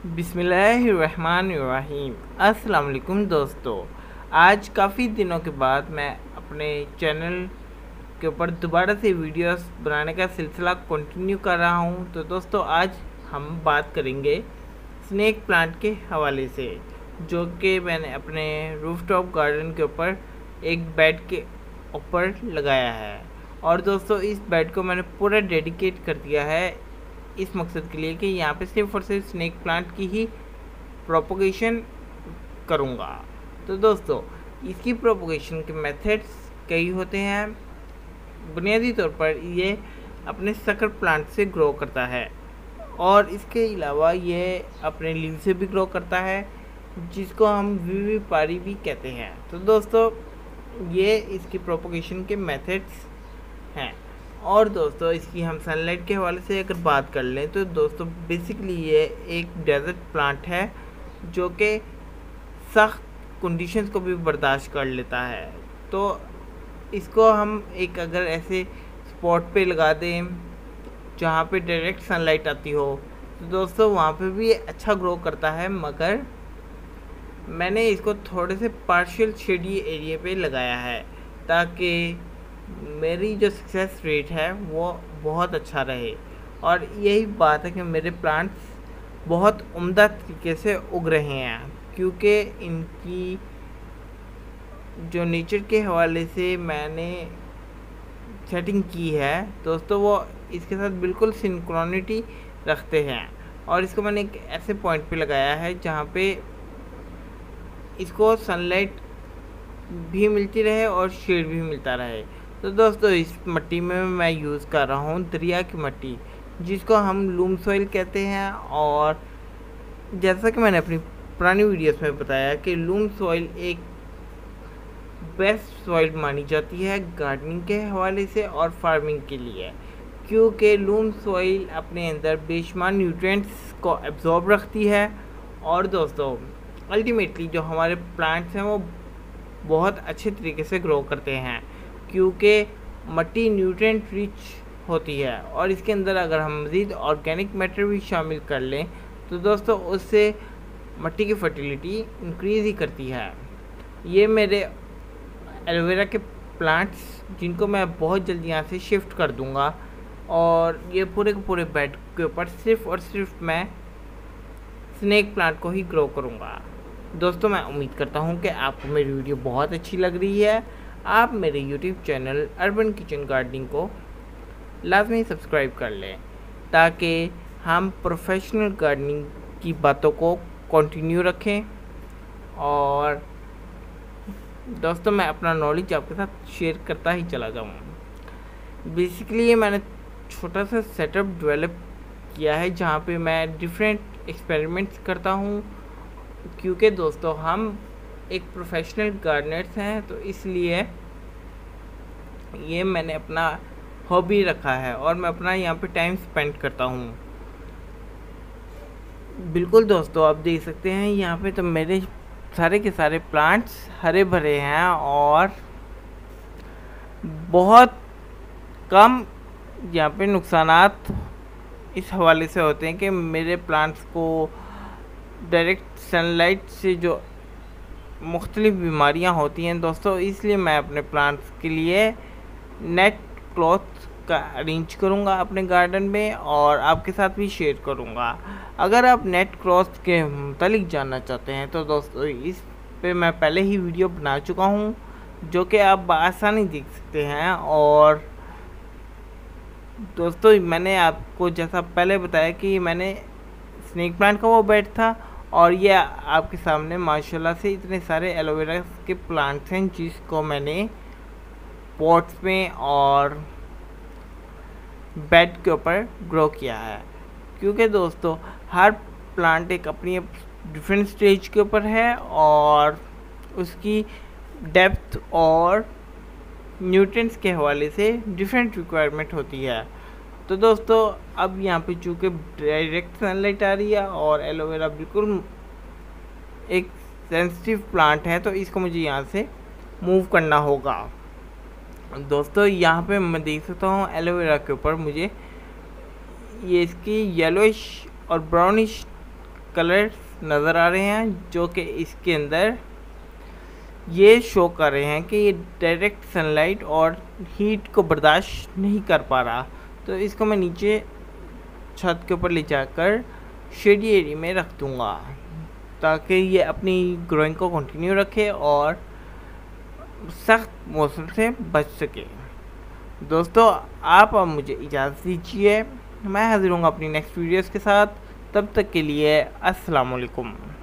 बिस्मिल्लाहिर्रहमानिर्रहीम। अस्सलाम वालेकुम दोस्तों, आज काफ़ी दिनों के बाद मैं अपने चैनल के ऊपर दोबारा से वीडियोस बनाने का सिलसिला कंटिन्यू कर रहा हूं। तो दोस्तों, आज हम बात करेंगे स्नेक प्लांट के हवाले से, जो कि मैंने अपने रूफटॉप गार्डन के ऊपर एक बेड के ऊपर लगाया है। और दोस्तों, इस बेड को मैंने पूरा डेडिकेट कर दिया है इस मकसद के लिए कि यहाँ पे सिर्फ और सिर्फ स्नेक प्लांट की ही प्रोपोगेशन करूँगा। तो दोस्तों, इसकी प्रोपोगेशन के मेथड्स कई होते हैं। बुनियादी तौर पर ये अपने सकर प्लांट से ग्रो करता है और इसके अलावा ये अपने लीव से भी ग्रो करता है, जिसको हम विविपारी भी कहते हैं। तो दोस्तों, ये इसकी प्रोपोगेशन के मेथड्स हैं। और दोस्तों, इसकी हम सनलाइट के हवाले से अगर बात कर लें तो दोस्तों, बेसिकली ये एक डेजर्ट प्लांट है जो कि सख्त कंडीशंस को भी बर्दाश्त कर लेता है। तो इसको हम एक अगर ऐसे स्पॉट पे लगा दें जहाँ पे डायरेक्ट सनलाइट आती हो तो दोस्तों वहाँ पे भी अच्छा ग्रो करता है, मगर मैंने इसको थोड़े से पार्शियल शेडी एरिया पे लगाया है ताकि मेरी जो सक्सेस रेट है वो बहुत अच्छा रहे। और यही बात है कि मेरे प्लांट्स बहुत उम्दा तरीके से उग रहे हैं, क्योंकि इनकी जो नेचर के हवाले से मैंने सेटिंग की है दोस्तों, वो इसके साथ बिल्कुल सिंक्रोनिटी रखते हैं। और इसको मैंने एक ऐसे पॉइंट पे लगाया है जहाँ पे इसको सनलाइट भी मिलती रहे और शेड भी मिलता रहे। तो दोस्तों, इस मिट्टी में मैं यूज़ कर रहा हूँ दरिया की मिट्टी, जिसको हम लूम सॉइल कहते हैं। और जैसा कि मैंने अपनी पुरानी वीडियोस में बताया कि लूम सॉइल एक बेस्ट सॉइल मानी जाती है गार्डनिंग के हवाले से और फार्मिंग के लिए, क्योंकि लूम सॉइल अपने अंदर बेशुमार न्यूट्रिएंट्स को एब्जॉर्ब रखती है। और दोस्तों, अल्टीमेटली जो हमारे प्लांट्स हैं वो बहुत अच्छे तरीके से ग्रो करते हैं, क्योंकि मिट्टी न्यूट्रिएंट रिच होती है। और इसके अंदर अगर हम मज़ीद ऑर्गेनिक मैटर भी शामिल कर लें तो दोस्तों उससे मिट्टी की फर्टिलिटी इंक्रीज़ ही करती है। ये मेरे एलोवेरा के प्लांट्स, जिनको मैं बहुत जल्दी यहाँ से शिफ्ट कर दूँगा, और ये पूरे के पूरे बेड के ऊपर सिर्फ़ और सिर्फ मैं स्नेक प्लांट को ही ग्रो करूँगा। दोस्तों, मैं उम्मीद करता हूँ कि आपको मेरी वीडियो बहुत अच्छी लग रही है। आप मेरे YouTube channel urban kitchen gardening को लाजमी सब्सक्राइब कर लें, ताकि हम प्रोफेशनल गार्डनिंग की बातों को कंटिन्यू रखें। और दोस्तों, मैं अपना नॉलेज आपके साथ शेयर करता ही चला जाऊँ। बेसिकली ये मैंने छोटा सा सेटअप डेवलप किया है जहाँ पे मैं डिफरेंट एक्सपेरिमेंट्स करता हूँ, क्योंकि दोस्तों हम एक प्रोफेशनल गार्डनर्स हैं, तो इसलिए ये मैंने अपना हॉबी रखा है और मैं अपना यहाँ पे टाइम स्पेंड करता हूँ। बिल्कुल दोस्तों, आप देख सकते हैं यहाँ पे तो मेरे सारे के सारे प्लांट्स हरे भरे हैं और बहुत कम यहाँ पे नुकसानात इस हवाले से होते हैं कि मेरे प्लांट्स को डायरेक्ट सनलाइट से जो मुख्तलिफ बीमारियां होती हैं दोस्तों, इसलिए मैं अपने प्लांट्स के लिए नेट क्लॉथ का अरेंज करूंगा अपने गार्डन में और आपके साथ भी शेयर करूंगा। अगर आप नेट क्लॉथ के मुतालिक जानना चाहते हैं तो दोस्तों, इस पे मैं पहले ही वीडियो बना चुका हूं, जो कि आप बआसानी देख सकते हैं। और दोस्तों, मैंने आपको जैसा पहले बताया कि मैंने स्नेक प्लांट का वो बेड था, और ये आपके सामने माशाल्लाह से इतने सारे एलोवेरा के प्लांट्स हैं जिसको मैंने पॉट्स में और बेड के ऊपर ग्रो किया है। क्योंकि दोस्तों, हर प्लांट एक अपनी डिफरेंट स्टेज के ऊपर है और उसकी डेप्थ और न्यूट्रिएंट्स के हवाले से डिफरेंट रिक्वायरमेंट होती है। तो दोस्तों, अब यहाँ पे चूँकि डायरेक्ट सनलाइट आ रही है और एलोवेरा बिल्कुल एक सेंसिटिव प्लांट है, तो इसको मुझे यहाँ से मूव करना होगा। दोस्तों, यहाँ पे मैं देख सकता हूँ एलोवेरा के ऊपर मुझे ये इसकी येलोइश और ब्राउनिश कलर्स नज़र आ रहे हैं जो कि इसके अंदर ये शो कर रहे हैं कि ये डायरेक्ट सनलाइट और हीट को बर्दाश्त नहीं कर पा रहा। तो इसको मैं नीचे छत के ऊपर ले जाकर शेडी एरिया में रख दूँगा ताकि ये अपनी ग्रोइंग को कंटिन्यू रखे और सख्त मौसम से बच सके। दोस्तों आप अब मुझे इजाज़त दीजिए, मैं हाजिर हूँ अपनी नेक्स्ट वीडियोज़ के साथ। तब तक के लिए अस्सलाम वालेकुम।